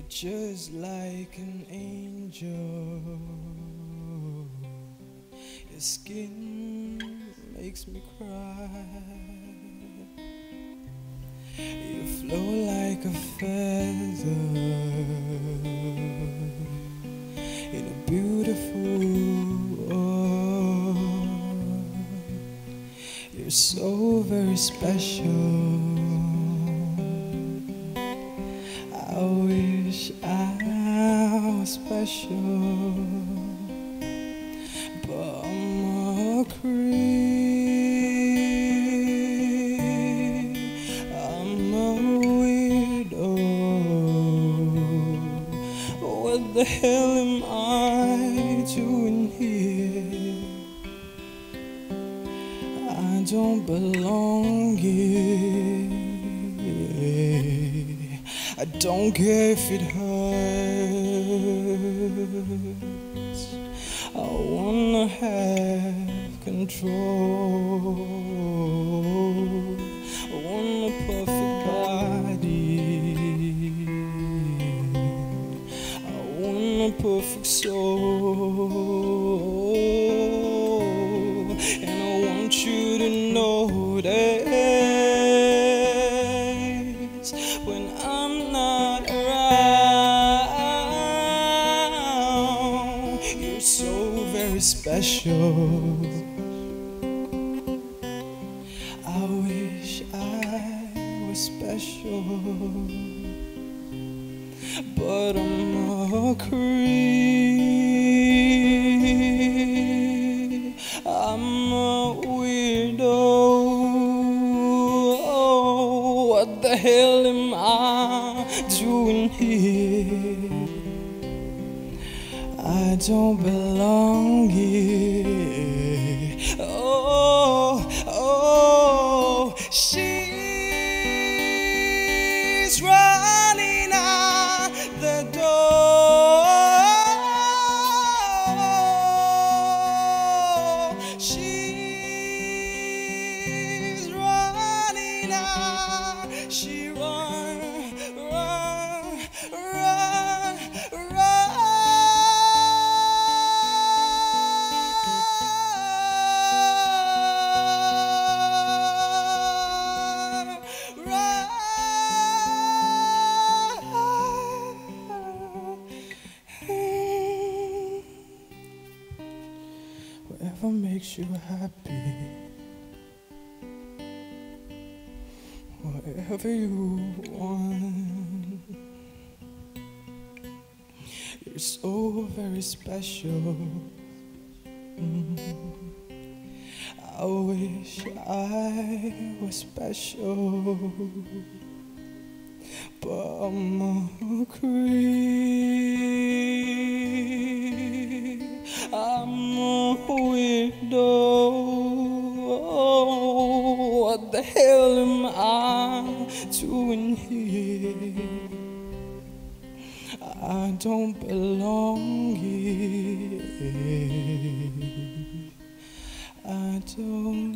just like an angel. Your skin makes me cry. You flow like a feather in a beautiful world. You're so very special. I wish I was special, but I'm a creep. I'm a weirdo. What the hell am I doing here? I don't belong here. I don't care if it hurts. I wanna have control. I want a perfect body. I want a perfect soul. And I want you to notice when I'm not around. You're so very special. I wish I was special, but I'm a creep. I'm a weirdo. What the hell am I doing here? I don't belong here. Oh, oh, she's running out the door. She's running out. She run, run, run, run. Whatever makes you happy, whatever you want. You're so very special. I wish I was special, but I'm a creep. I'm a weirdo. What the hell am I doing here? I don't belong here. I don't